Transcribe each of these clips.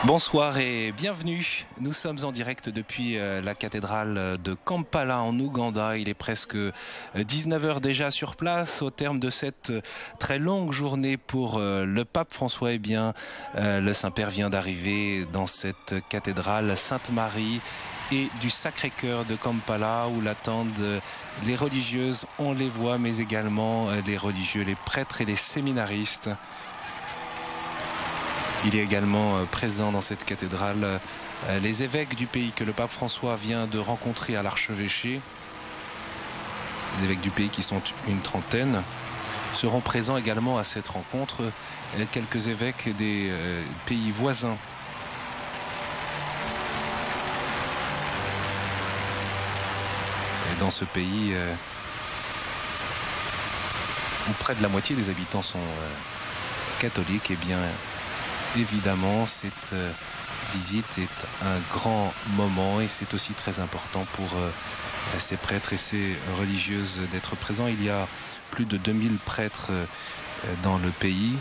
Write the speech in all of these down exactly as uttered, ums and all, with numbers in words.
Bonsoir et bienvenue. Nous sommes en direct depuis la cathédrale de Kampala en Ouganda. Il est presque dix-neuf heures déjà sur place. Au terme de cette très longue journée pour le pape François, eh bien, le Saint-Père vient d'arriver dans cette cathédrale Sainte-Marie et du Sacré-Cœur de Kampala où l'attendent les religieuses, on les voit, mais également les religieux, les prêtres et les séminaristes. Il est également présent dans cette cathédrale les évêques du pays que le pape François vient de rencontrer à l'archevêché. Les évêques du pays, qui sont une trentaine, seront présents également à cette rencontre. Quelques évêques des pays voisins. Et dans ce pays où près de la moitié des habitants sont catholiques, eh bien, évidemment, cette euh, visite est un grand moment et c'est aussi très important pour euh, ces prêtres et ces religieuses d'être présents. Il y a plus de deux mille prêtres euh, dans le pays,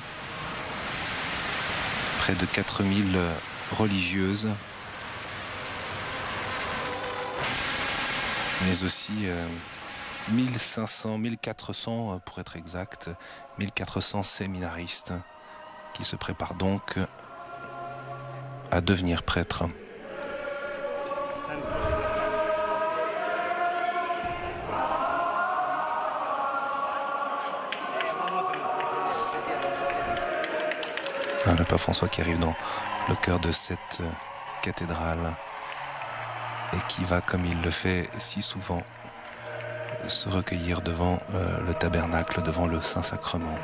près de quatre mille religieuses, mais aussi euh, mille cinq cents, mille quatre cents pour être exact, mille quatre cents séminaristes qui se prépare donc à devenir prêtre. Le pape François qui arrive dans le cœur de cette cathédrale et qui va, comme il le fait si souvent, se recueillir devant le tabernacle, devant le Saint-Sacrement.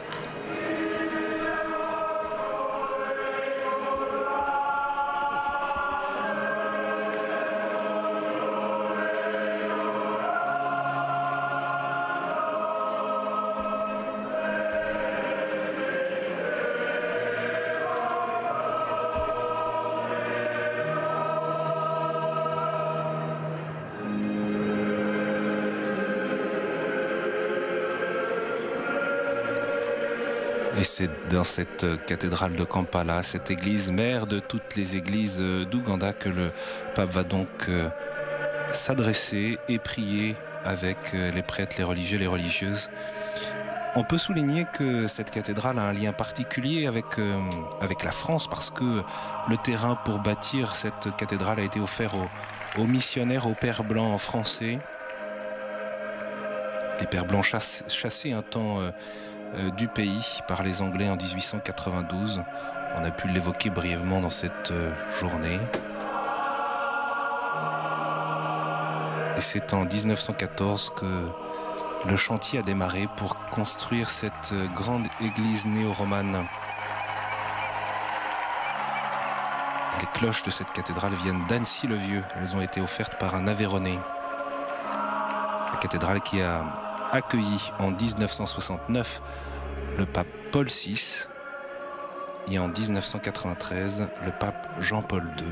Et c'est dans cette cathédrale de Kampala, cette église mère de toutes les églises d'Ouganda, que le pape va donc s'adresser et prier avec les prêtres, les religieux, les religieuses. On peut souligner que cette cathédrale a un lien particulier avec, euh, avec la France, parce que le terrain pour bâtir cette cathédrale a été offert aux, aux missionnaires, aux pères blancs français. Les pères blancs chass, chassés un temps euh, euh, du pays par les Anglais en mille huit cent quatre-vingt-douze. On a pu l'évoquer brièvement dans cette euh, journée. Et c'est en mille neuf cent quatorze que le chantier a démarré pour construire cette grande église néo-romane. Les cloches de cette cathédrale viennent d'Annecy-le-Vieux. Elles ont été offertes par un Aveyronais. La cathédrale qui a accueilli en mille neuf cent soixante-neuf le pape Paul six et en mille neuf cent quatre-vingt-treize le pape Jean-Paul deux.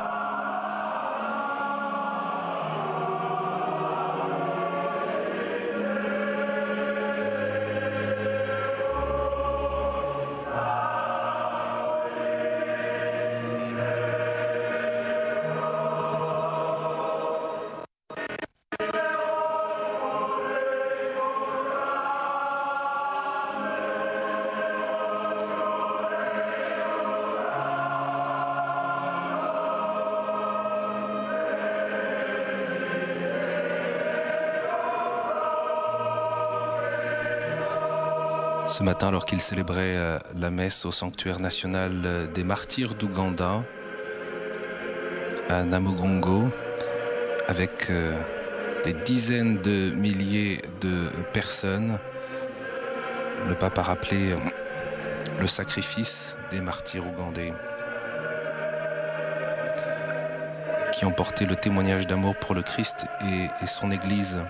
Ce matin, alors qu'il célébrait la messe au sanctuaire national des martyrs d'Ouganda, à Namugongo, avec des dizaines de milliers de personnes, le pape a rappelé le sacrifice des martyrs ougandais qui ont porté le témoignage d'amour pour le Christ et, et son Église.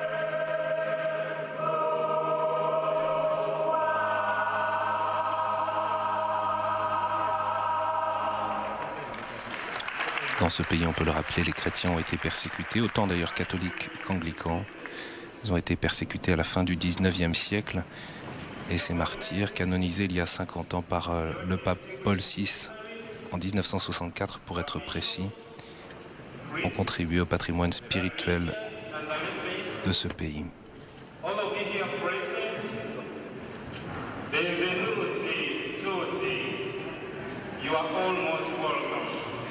Dans ce pays, on peut le rappeler, les chrétiens ont été persécutés, autant d'ailleurs catholiques qu'anglicans. Ils ont été persécutés à la fin du dix-neuvième siècle. Et ces martyrs, canonisés il y a cinquante ans par le pape Paul six, en mille neuf cent soixante-quatre pour être précis, ont contribué au patrimoine spirituel de ce pays. You are almost welcome.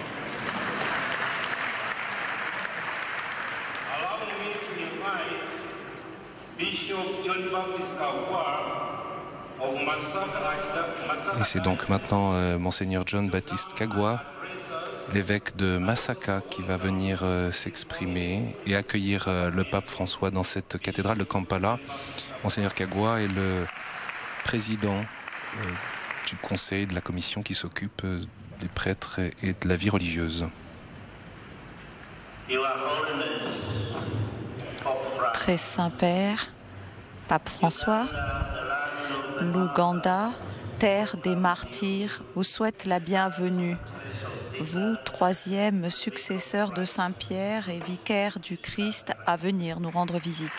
Allow me to invite Bishop John Baptist Kagwa of Masaka. Et c'est donc maintenant euh, Monseigneur John Baptiste Kagwa, l'évêque de Masaka, qui va venir euh, s'exprimer et accueillir euh, le pape François dans cette cathédrale de Kampala. Monseigneur Kagwa est le président euh, du conseil de la commission qui s'occupe des prêtres et de la vie religieuse. Très Saint-Père, Pape François, l'Ouganda, terre des martyrs, vous souhaite la bienvenue. Vous, troisième successeur de Saint-Pierre et vicaire du Christ, à venir nous rendre visite.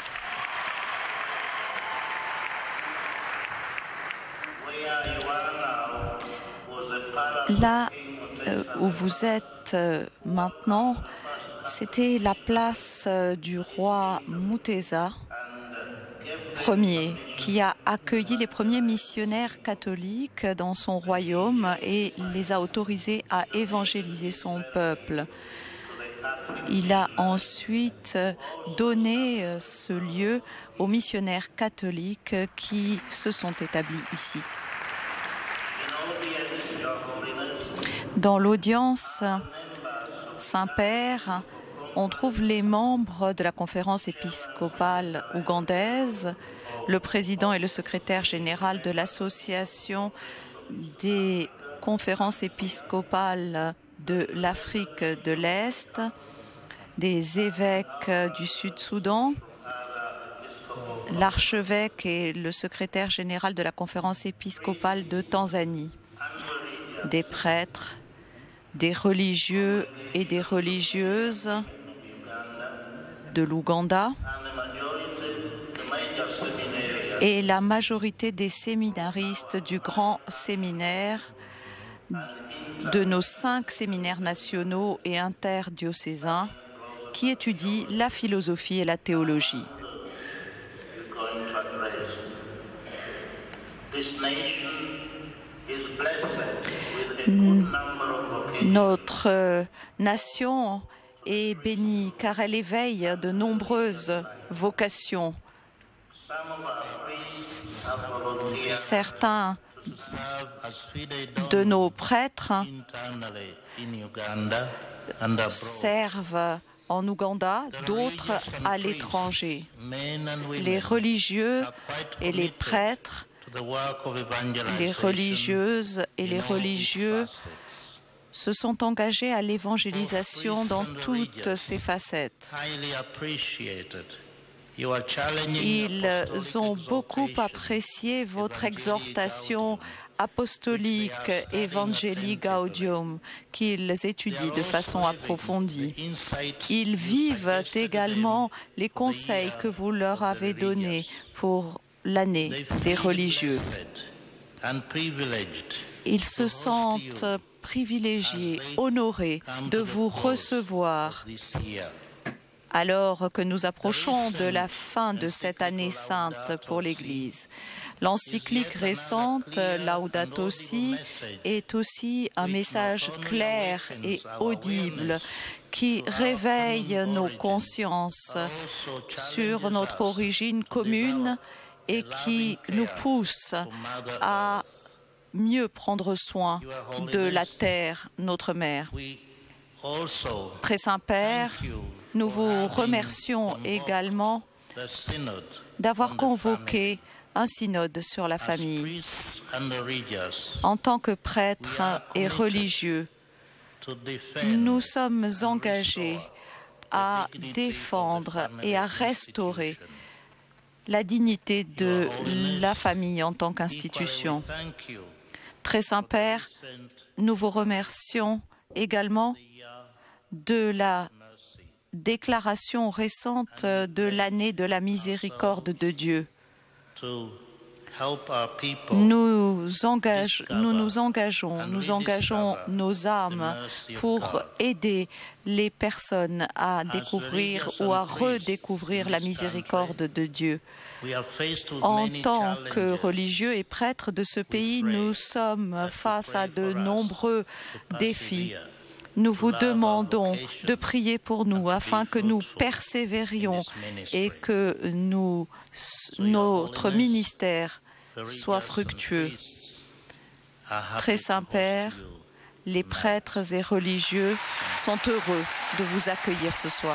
Là euh, où vous êtes euh, maintenant, c'était la place euh, du roi Mutesa Ier, qui a accueilli les premiers missionnaires catholiques dans son royaume et les a autorisés à évangéliser son peuple. Il a ensuite donné euh, ce lieu aux missionnaires catholiques qui se sont établis ici. Dans l'audience, Saint-Père, on trouve les membres de la conférence épiscopale ougandaise, le président et le secrétaire général de l'association des conférences épiscopales de l'Afrique de l'Est, des évêques du Sud-Soudan, l'archevêque et le secrétaire général de la conférence épiscopale de Tanzanie, des prêtres, des religieux et des religieuses de l'Ouganda et la majorité des séminaristes du grand séminaire, de nos cinq séminaires nationaux et interdiocésains qui étudient la philosophie et la théologie. Notre nation est bénie car elle éveille de nombreuses vocations. Certains de nos prêtres servent en Ouganda, d'autres à l'étranger. Les religieux et les prêtres, les religieuses et les religieux se sont engagés à l'évangélisation dans toutes ses facettes. Ils ont beaucoup apprécié votre exhortation apostolique Evangelii Gaudium, qu'ils étudient de façon approfondie. Ils vivent également les conseils que vous leur avez donnés pour l'année des religieux. Ils se sentent privilégiés, honorés de vous recevoir alors que nous approchons de la fin de cette année sainte pour l'Église. L'encyclique récente, Laudato Si, est aussi un message clair et audible qui réveille nos consciences sur notre origine commune et qui nous pousse à mieux prendre soin de la terre, notre mère. Très Saint-Père, nous vous remercions également d'avoir convoqué un synode sur la famille. En tant que prêtres et religieux, nous sommes engagés à défendre et à restaurer la dignité de la famille en tant qu'institution. Très Saint-Père, nous vous remercions également de la déclaration récente de l'année de la miséricorde de Dieu. Nous, engage, nous nous engageons, nous engageons nos âmes pour aider les personnes à découvrir ou à redécouvrir la miséricorde de Dieu. En tant que religieux et prêtres de ce pays, nous sommes face à de nombreux défis. Nous vous demandons de prier pour nous afin que nous persévérions et que nous, notre ministère soit fructueux. Très Saint-Père, les prêtres et religieux sont heureux de vous accueillir ce soir.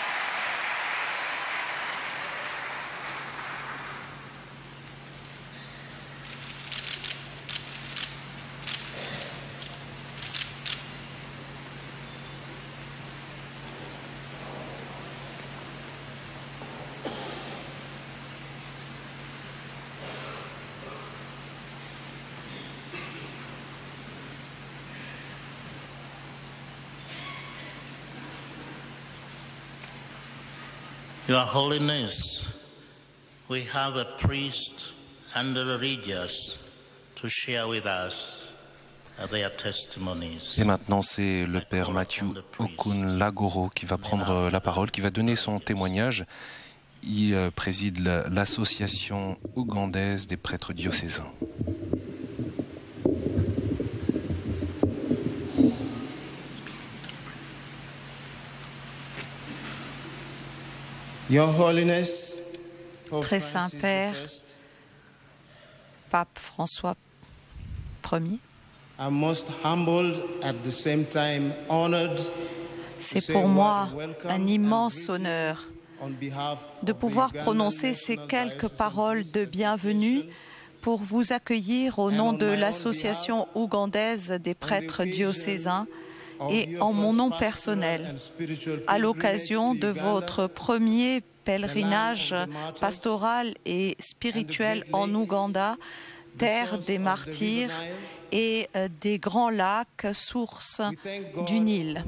Your Holiness, we have a priest and the religious to share with us their testimonies. Et maintenant, c'est le père Matthew Okun Lagoro qui va prendre la parole, qui va donner son témoignage. Il préside l'association ougandaise des prêtres diocésains. Your Holiness, Très Saint-Père, Pape François Premier, c'est pour moi un immense honneur de pouvoir prononcer ces quelques paroles de bienvenue pour vous accueillir au nom de l'Association ougandaise des prêtres diocésains et en mon nom personnel, à l'occasion de votre premier pèlerinage pastoral et spirituel en Ouganda, terre des martyrs et des grands lacs, sources du Nil.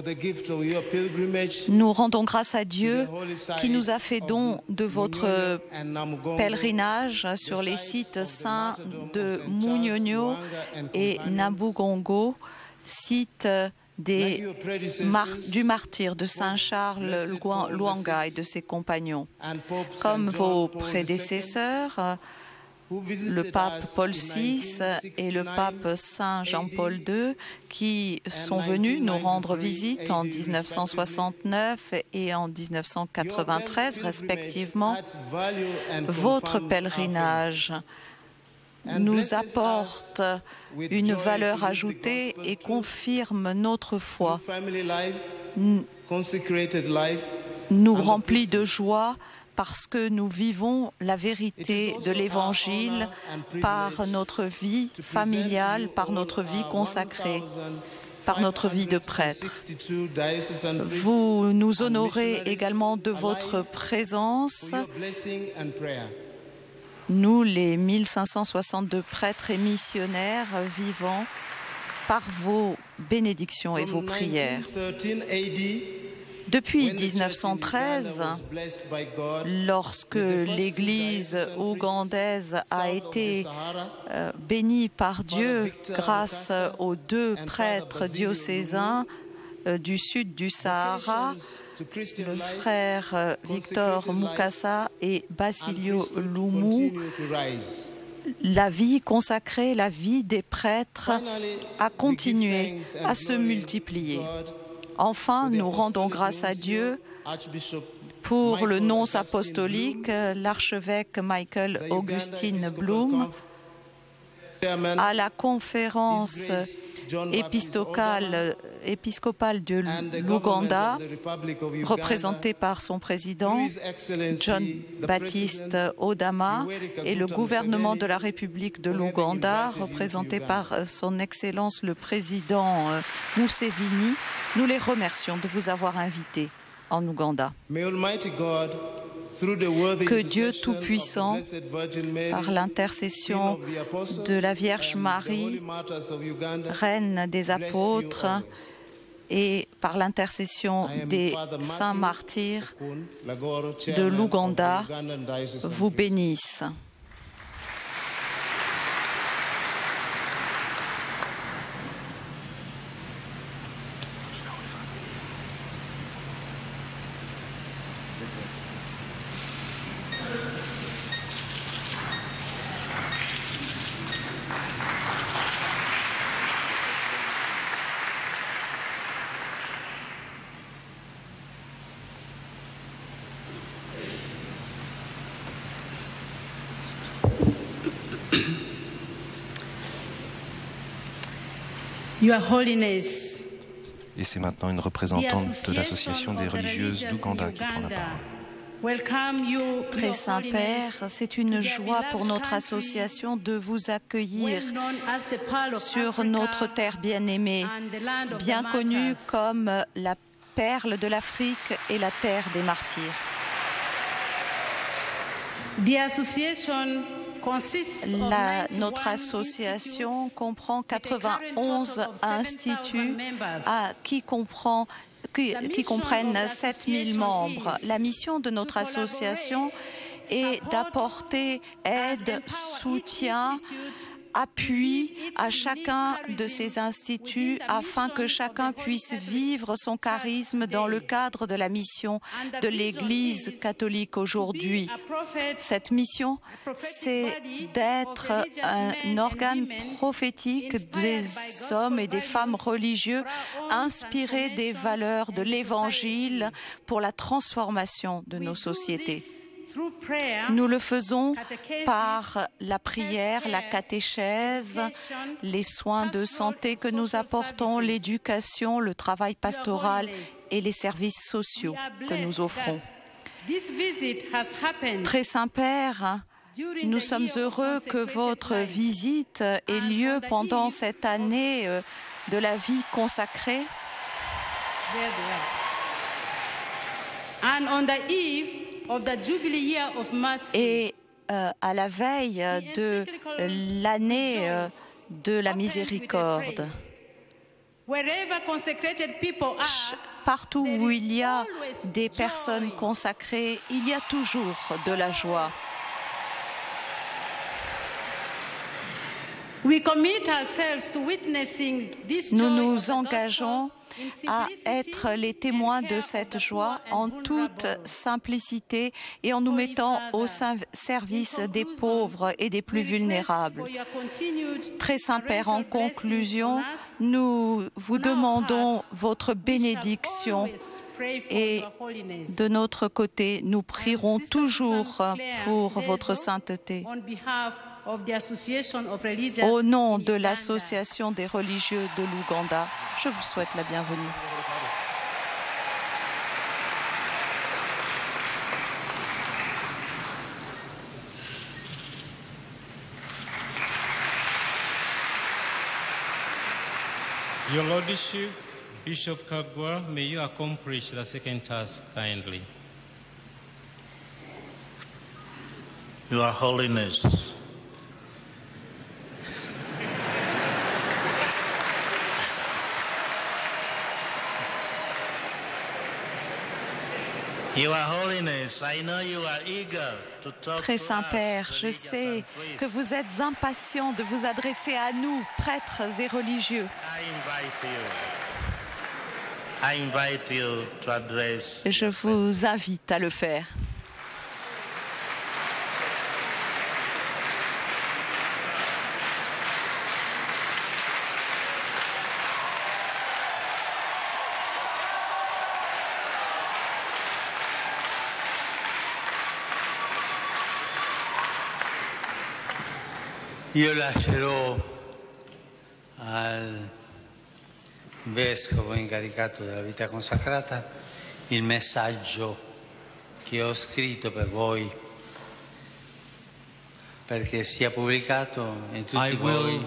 Nous rendons grâce à Dieu qui nous a fait don de votre pèlerinage sur les sites saints de Munyonyo et Nabugongo, sites Des mar du martyr de Saint Charles Lwanga et de ses compagnons. Comme vos prédécesseurs, le pape Paul six et le pape Saint Jean-Paul deux, qui sont venus nous rendre visite en mille neuf cent soixante-neuf et en mille neuf cent quatre-vingt-treize, respectivement, votre pèlerinage nous apporte une valeur ajoutée et confirme notre foi, nous remplit de joie parce que nous vivons la vérité de l'Évangile par notre vie familiale, par notre vie consacrée, par notre vie de prêtre. Vous nous honorez également de votre présence, nous, les mille cinq cent soixante-deux prêtres et missionnaires vivants, par vos bénédictions et vos prières. Depuis mille neuf cent treize, lorsque l'Église ougandaise a été euh, bénie par Dieu grâce aux deux prêtres diocésains euh, du sud du Sahara, le frère Victor Mukasa et Basilio Lumu, la vie consacrée, la vie des prêtres a continué à se multiplier. Enfin, nous rendons grâce à Dieu pour le nonce apostolique, l'archevêque Michael Augustine Bloom, à la conférence épiscopale, épiscopale de l'Ouganda, représentée par son président, John Baptiste Odama, et le gouvernement de la République de l'Ouganda, représenté par son Excellence le président Museveni. Nous les remercions de vous avoir invités en Ouganda. Que Dieu Tout-Puissant, par l'intercession de la Vierge Marie, Reine des Apôtres, et par l'intercession des saints martyrs de l'Ouganda, vous bénisse. Your Holiness, Et c'est maintenant une représentante de l'association des religieuses d'Ouganda qui prend la parole. Très Saint-Père, c'est une joie pour notre association de vous accueillir sur notre terre bien-aimée, bien connue comme la perle de l'Afrique et la terre des martyrs. La, notre association comprend quatre-vingt-onze instituts à, qui, comprend, qui, qui comprennent sept mille membres. La mission de notre association est d'apporter aide, soutien, appui à chacun de ces instituts afin que chacun puisse vivre son charisme dans le cadre de la mission de l'Église catholique aujourd'hui. Cette mission, c'est d'être un organe prophétique des hommes et des femmes religieux inspirés des valeurs de l'Évangile pour la transformation de nos sociétés. Nous le faisons par la prière, la catéchèse, les soins de santé que nous apportons, l'éducation, le travail pastoral et les services sociaux que nous offrons. Très Saint-Père, nous sommes heureux que votre visite ait lieu pendant cette année de la vie consacrée. Et euh, à la veille de l'année euh, de la miséricorde, partout où il y a des personnes consacrées, il y a toujours de la joie. Nous nous engageons à être les témoins de cette joie en toute simplicité et en nous mettant au service des pauvres et des plus vulnérables. Très Saint-Père, en conclusion, nous vous demandons votre bénédiction et de notre côté, nous prierons toujours pour votre sainteté. Au nom de l'Association des religieux de l'Ouganda, je vous souhaite la bienvenue. Your Lordship, Bishop Kagwa, may you accomplish the second task kindly. Your Holiness, Très Saint-Père, je sais que vous êtes impatient de vous adresser à nous, prêtres et religieux. Je vous invite à le faire. Io lascerò al Vescovo incaricato della vita consacrata il messaggio che ho scritto per voi perché sia pubblicato in tutti voi.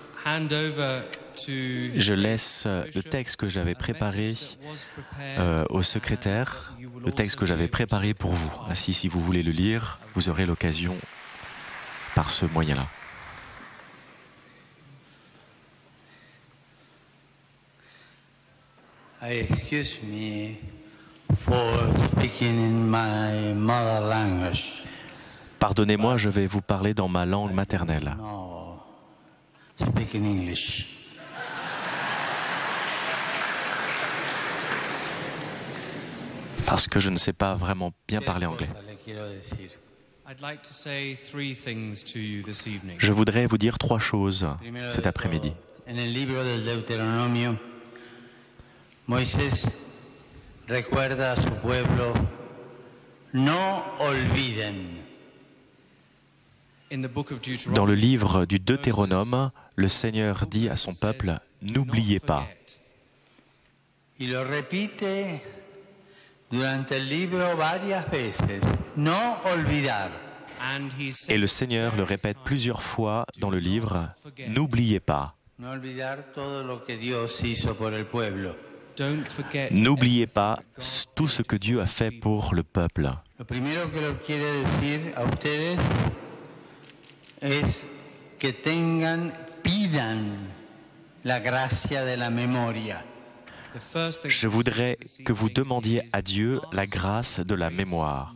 Je laisse le texte que j'avais préparé euh, au secrétaire, le texte que j'avais préparé pour vous. Ainsi, si vous voulez le lire, vous aurez l'occasion par ce moyen-là. Excuse me for speaking in my mother language. Pardonnez-moi, je vais vous parler dans ma langue maternelle. No, speak in English. Parce que je ne sais pas vraiment bien parler anglais. Je voudrais vous dire trois choses cet après-midi. Moisés recuerda a su pueblo, no olviden. Dans le livre du Deutéronome, le Seigneur dit à son peuple, n'oubliez pas. Y lo repite durante el libro varias veces. No olvidar. Et le Seigneur le répète plusieurs fois dans le livre, n'oubliez pas. No olvidar todo lo que Dios hizo por el pueblo. N'oubliez pas tout ce que Dieu a fait pour le peuple. Lo primero que lo quiere decir a ustedes es que tengan, pidan la gracia de la memoria. Je voudrais que vous demandiez à Dieu la grâce de la mémoire.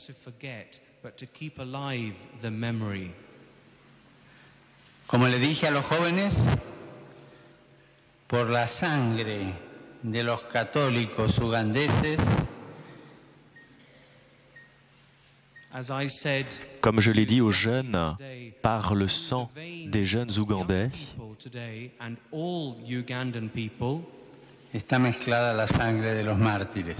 Como le dije a los jóvenes, por la sangre de los católicos ugandeses, comme je l'ai dit aux jeunes, par le sang des jeunes Ougandais, está mezclada la sangre de los mártires.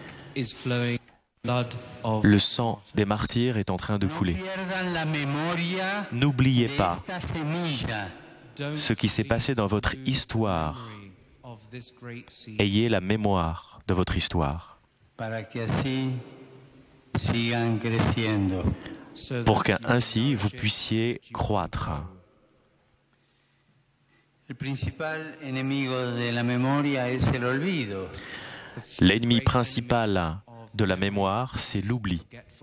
le sang des martyrs est en train de couler. N'oubliez pas ce qui s'est passé dans votre histoire. Ayez la mémoire de votre histoire. Pour qu'ainsi vous puissiez croître. L'ennemi principal de la mémoire, c'est l'oubli.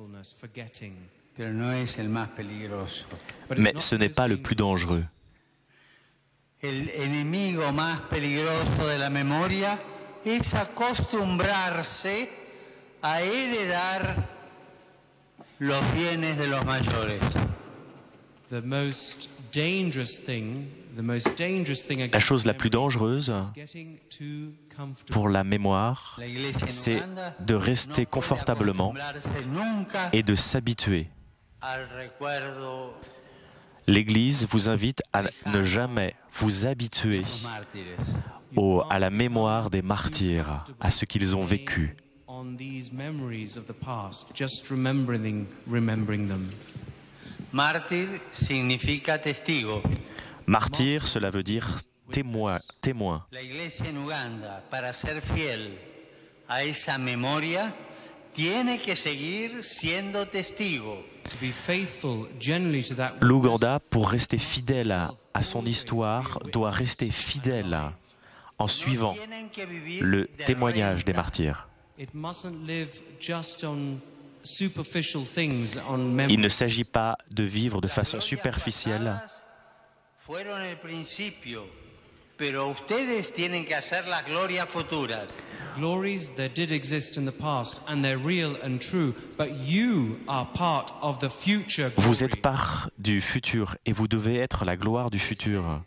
Mais ce n'est pas le plus dangereux. El enemigo más peligroso de la memoria es acostumbrarse a heredar los bienes de los mayores. The most dangerous thing, the most dangerous thing La chose la plus dangereuse pour la mémoire, c'est de rester confortablement et de s'habituer. L'Église vous invite à ne jamais vous habituer au, à la mémoire des martyrs, à ce qu'ils ont vécu. Mártir significa testigo. Martyr, cela veut dire témoin, témoin. La Iglesia en Uganda, para ser fiel a esa memoria, tiene que seguir siendo testigo. L'Ouganda, pour rester fidèle à, à son histoire, doit rester fidèle en suivant le témoignage des martyrs. Il ne s'agit pas de vivre de façon superficielle. Pero ustedes tienen que hacer las glorias futuras. Glories that did exist in the past and they're real and true, but you are part of the future glory. Vous êtes part du futur et vous devez être la gloire du futur.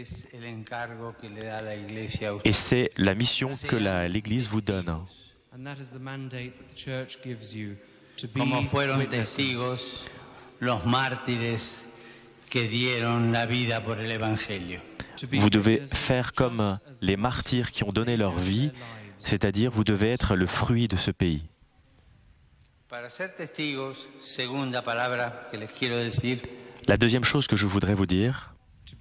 Et c'est la mission que la, l'Église vous donne. And that is the mandate that the church gives you to be Como fueron witnesses. testigos los mártires que dieron la vida por el evangelio. Vous devez faire comme les martyrs qui ont donné leur vie, c'est-à-dire vous devez être le fruit de ce pays. La deuxième chose que je voudrais vous dire,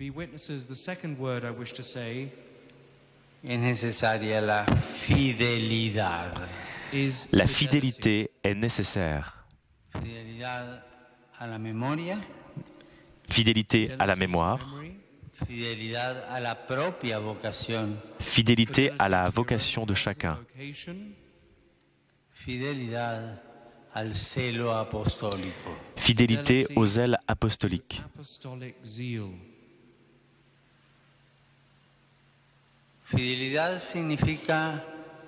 la fidélité est nécessaire. Fidélité à la mémoire. Fidélité à la vocation de chacun. Fidélité au zèle apostolique. Fidelidad significa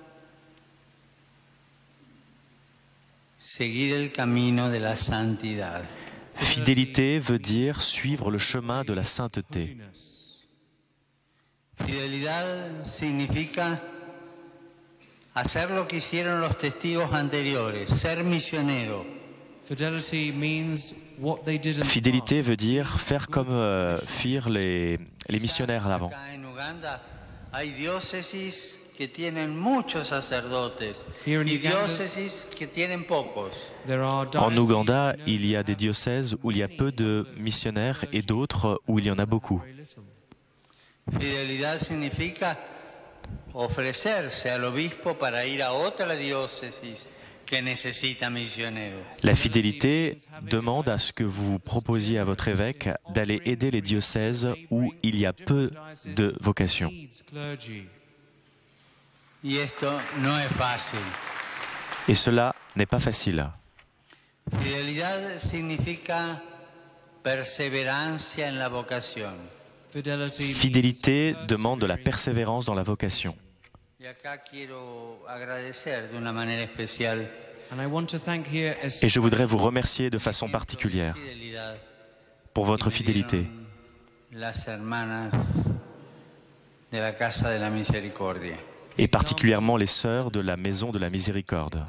seguir el camino de la santidad. Fidélité veut dire suivre le chemin de la sainteté. Fidelidad significa hacer lo que hicieron los testigos anteriores, ser misionero. Fidélité veut dire faire comme euh, firent les, les missionnaires d'avant. Hay diócesis que tienen muchos sacerdotes y diócesis que tienen pocos. En Ouganda, il y a des diocèses où il y a peu de missionnaires et d'autres où il y en a beaucoup. Fidelidad significa ofrecerse al obispo para ir a otra diócesis que necesita misioneros. La fidélité demande à ce que vous vous proposiez à votre évêque d'aller aider les diocèses où il y a peu de vocations. Y esto no es fácil. Et cela n'est pas facile. Fidelidad significa perseverancia en la vocación. Fidélité demande de la persévérance dans la vocation. Y acá quiero agradecer de una manera especial Et je voudrais vous remercier de façon particulière pour votre fidélité. las hermanas de la Casa de la Misericordia. Et particulièrement les sœurs de la Maison de la Miséricorde.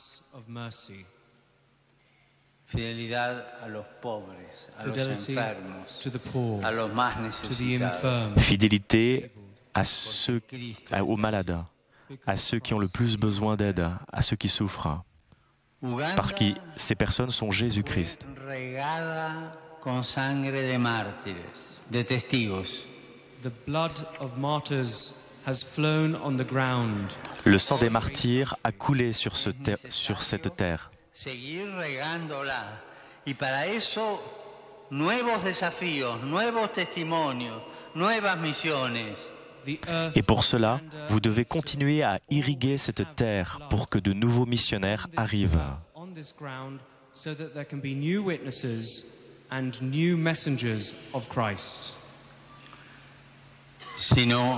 Fidelidad a los pobres, a los enfermos, a los más necesitados. Fidélité à ceux, à- aux malades, à ceux qui ont le plus besoin d'aide, à ceux qui souffrent. Parce que ces personnes sont Jésus-Christ. Regada con sangre de mártires, de testigos. The blood of martyrs has flown on the ground. Le sang des martyrs a coulé sur, ce ter- sur cette terre. Seguir regándola. Y para eso, nuevos desafíos, nuevos testimonios, nuevas misiones. The earth Et pour cela, vous devez continuer à irriguer cette terre pour que de nouveaux missionnaires arrivent. on this ground so that there can be new witnesses and new messengers of Christ. Si no,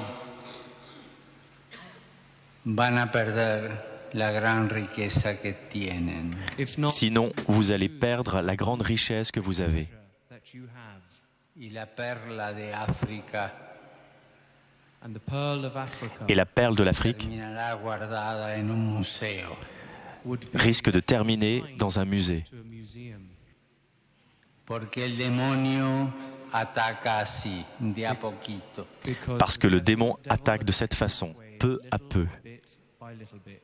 van a perder la gran riqueza que tienen. If not, Sinon, vous allez perdre la grande richesse que vous avez. that you have. Y la perla de África And the pearl of Africa Et la perle de l'Afrique terminará guardada en un museo. would be risque de terminer dans un musée. to a museum. Porque el demonio ataca así, de a poquito. Because Parce que le the démon devil attaque de cette façon, peu à peu. bit by little bit.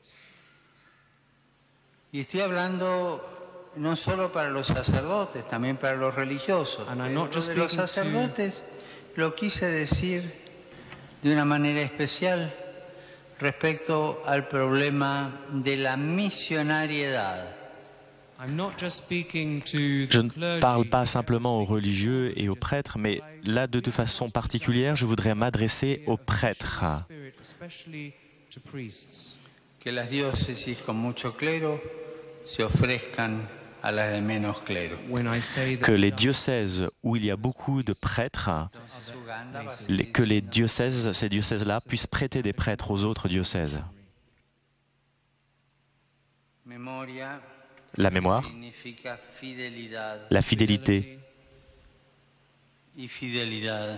Y estoy hablando no solo para los sacerdotes, también para los religiosos. And I'm Pero not just de los speaking to- sacerdotes lo quise decir de una manera especial respecto al problema de la misionariedad. I'm not just speaking to Je the ne clergy. parle pas simplement aux religieux et aux prêtres, mais là, de, de façon particulière, je voudrais m'adresser aux prêtres. Spirit, especially to priests. Que las diócesis con mucho clero se ofrezcan a las de menos clero. When I say that Que les diocèses où il y a beaucoup de prêtres, Uganda va a ser les- que les diocèses, ces diocèses-là, puissent prêter des prêtres aux autres diocèses. memoria La mémoire, significa fidelidad la fidélité, y fidelidad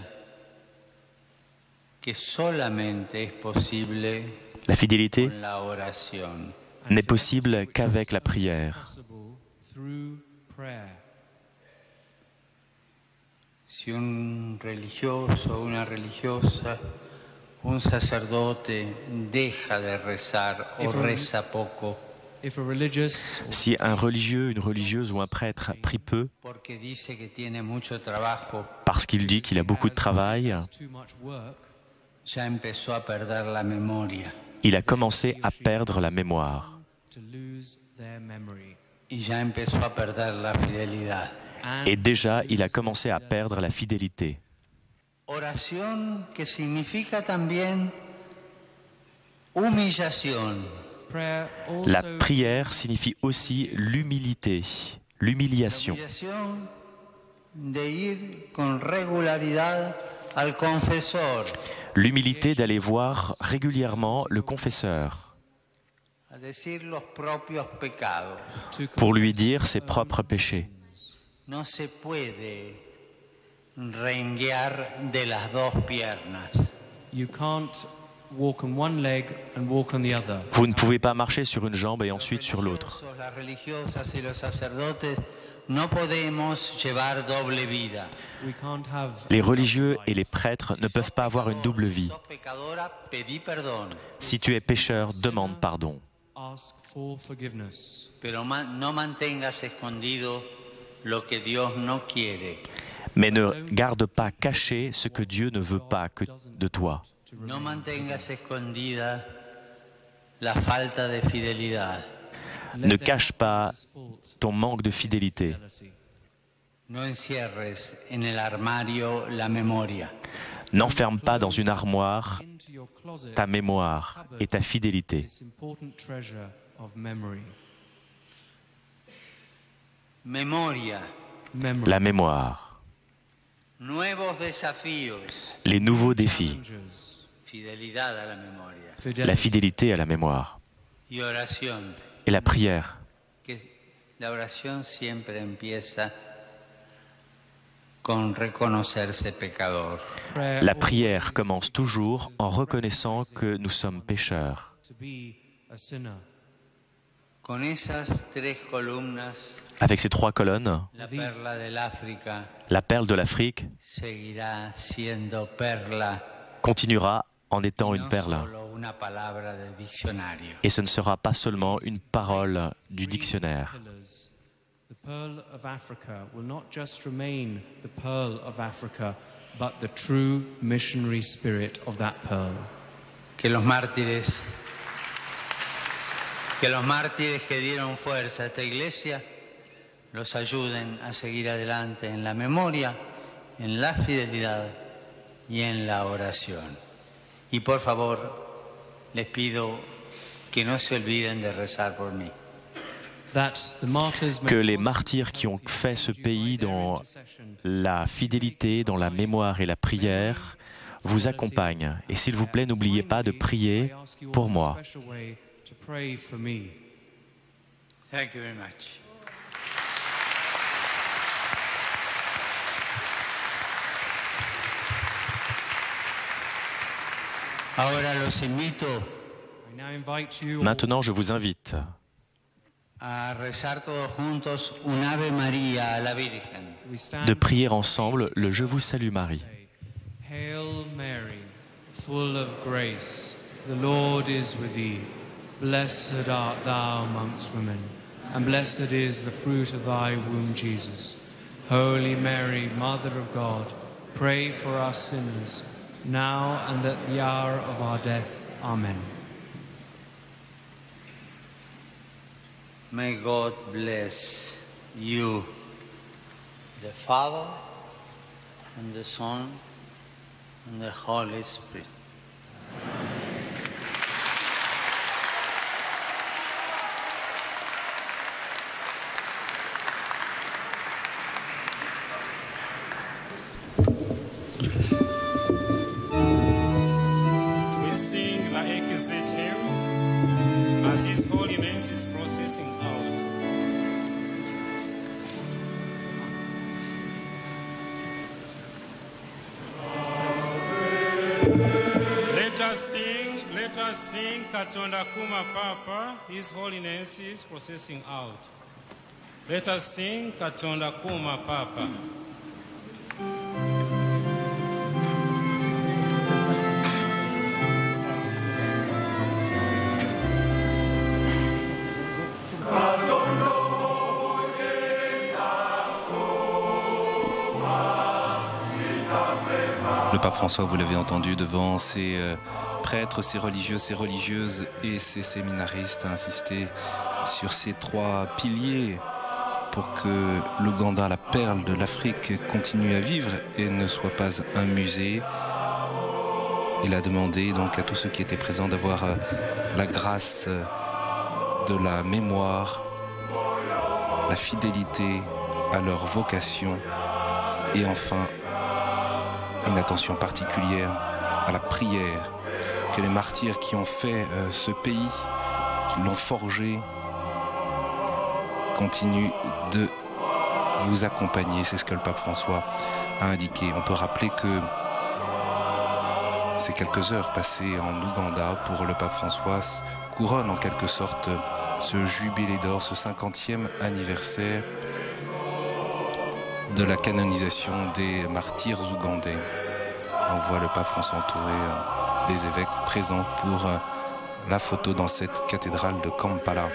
que solamente es posible la fidélité con la oración. n'est possible qu'avec la prière. possible through prayer. Si un religioso o una religiosa, un sacerdote deja de rezar o If a- reza poco If a religious Si un religieux, une religieuse ou un prêtre prie peu porque dice que tiene mucho trabajo, parce qu'il dit qu'il a beaucoup de travail, has too much work, ya empezó a perder la memoria il a commencé à perdre la mémoire. to lose their memory. y ya empezó a perder la fidelidad. And Et déjà, il a commencé à perdre la fidélité. Oración que significa también humillación. prayer La also prière signifie aussi l'humilité, l'humiliation. Humillación de ir con regularidad al confesor, L'humilité d'aller voir régulièrement le confesseur a decir los propios pecados. to pour lui dire ses propres péchés. No se puede renguear de las dos piernas. You can't walk on one leg and walk on the other. Vous ne pouvez pas marcher sur une jambe et ensuite sur l'autre. Las religiosas y los sacerdotes no podemos llevar doble vida. We can't have Les religieux et les prêtres ne peuvent pas avoir une double vie. Sos pecadora, pedí perdón, Si tu es pécheur, demande pardon. ask for forgiveness. pero ma- no mantengas escondido lo que Dios no quiere. Mais ne garde pas caché ce que Dieu ne veut pas que de toi. No mantengas escondida la falta de fidelidad. Ne cache pas ton manque de fidélité. No encierres en el armario la memoria. N'enferme pas dans une armoire ta mémoire et ta fidélité. Memoria. La mémoire. Nuevos desafíos. Les nouveaux défis. Fidelidad a la memoria. La fidélité à la mémoire. Y oración. Et la prière. Que la oración siempre empieza con reconocerse pecador. La prière commence toujours en reconnaissant que nous sommes pécheurs. Con esas tres columnas, avec ces trois colonnes, la perla del África la perle de l'Afrique seguirá siendo perla, continuera en étant une no perle. solo una palabra del diccionario. Et ce ne sera pas seulement une parole du dictionnaire. The pearl of Africa will not just remain the pearl of Africa, but the true missionary spirit of that pearl. Que los mártires, que los mártires que dieron fuerza a esta iglesia los ayuden a seguir adelante en la memoria, en la fidelidad y en la oración. Y por favor, les pido que no se olviden de rezar por mí. Que les martyrs qui ont fait ce pays dans la fidélité, dans la mémoire et la prière vous accompagnent. Et s'il vous plaît, n'oubliez pas de prier pour moi. Thank you very much. Ahora los invito Maintenant, je vous invite a rezar todos juntos un Ave María a la Virgen. de prier ensemble le Je vous salue Marie. Hail Mary, full of grace, the Lord is with thee. Blessed art thou amongst women, and blessed is the fruit of thy womb, Jesus. Holy Mary, Mother of God, pray for us sinners, now and at the hour of our death. Amen. May God bless you, the Father, and the Son, and the Holy Spirit. We sing the exit hymn as His Holiness is processing out. Let us sing, let us sing Katonda Kuma Papa, His Holiness is processing out. Let us sing Katonda Kuma Papa. Le pape François, vous l'avez entendu, devant ses euh, prêtres, ses religieux, ses religieuses et ses séminaristes, a insisté sur ces trois piliers pour que l'Ouganda, la perle de l'Afrique, continue à vivre et ne soit pas un musée. Il a demandé donc à tous ceux qui étaient présents d'avoir euh, la grâce euh, de la mémoire, la fidélité à leur vocation et enfin une attention particulière à la prière, que les martyrs qui ont fait euh, ce pays, qui l'ont forgé, continuent de vous accompagner. C'est ce que le pape François a indiqué. On peut rappeler que ces quelques heures passées en Ouganda pour le pape François couronnent en quelque sorte ce jubilé d'or, ce cinquantième anniversaire de la canonisation des martyrs ougandais. On voit le pape François entouré euh, des évêques présents pour euh, la photo dans cette cathédrale de Kampala.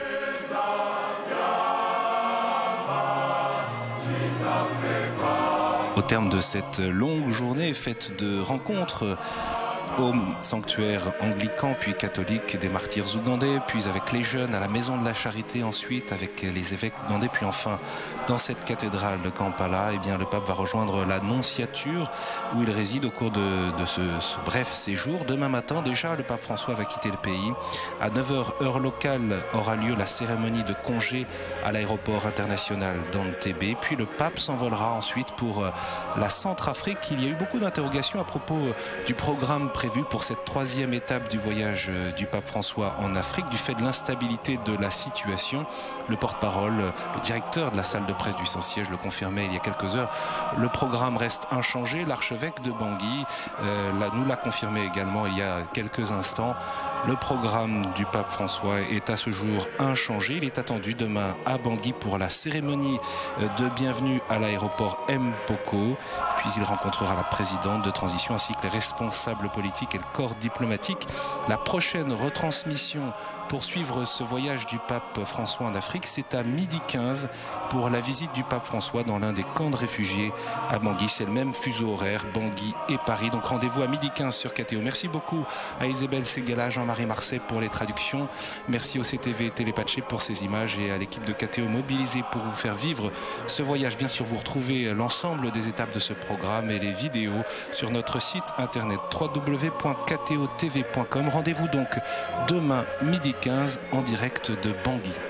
au terme de cette longue journée faite de rencontres au sanctuaire anglican puis catholique des martyrs ougandais, puis avec les jeunes à la maison de la charité, ensuite avec les évêques ougandais, puis enfin dans cette cathédrale de Kampala, eh bien, le pape va rejoindre la nonciature où il réside au cours de, de ce, ce bref séjour. Demain matin déjà, le pape François va quitter le pays. À neuf heures heure locale aura lieu la cérémonie de congé à l'aéroport international d'Entebbe, puis le pape s'envolera ensuite pour la Centrafrique. Il y a eu beaucoup d'interrogations à propos du programme prévu pour cette troisième étape du voyage du pape François en Afrique, du fait de l'instabilité de la situation. Le porte-parole, le directeur de la salle de presse du Saint-Siège le confirmait il y a quelques heures. Le programme reste inchangé. L'archevêque de Bangui euh, là, nous l'a confirmé également il y a quelques instants. Le programme du pape François est à ce jour inchangé. Il est attendu demain à Bangui pour la cérémonie de bienvenue à l'aéroport Mpoko. Puis il rencontrera la présidente de transition ainsi que les responsables politiques et le corps diplomatique. La prochaine retransmission pour suivre ce voyage du pape François en Afrique, c'est à midi quinze pour la visite du pape François dans l'un des camps de réfugiés à Bangui. C'est le même fuseau horaire, Bangui et Paris. Donc rendez-vous à midi quinze sur K T O. Merci beaucoup à Isabelle Segala, Jean-Marie Marseille pour les traductions. Merci au C T V Télépatché pour ces images et à l'équipe de K T O mobilisée pour vous faire vivre ce voyage. Bien sûr, vous retrouvez l'ensemble des étapes de ce programme et les vidéos sur notre site internet w w w point k t o t v point com. Rendez-vous donc demain midi quinze en direct de Bangui.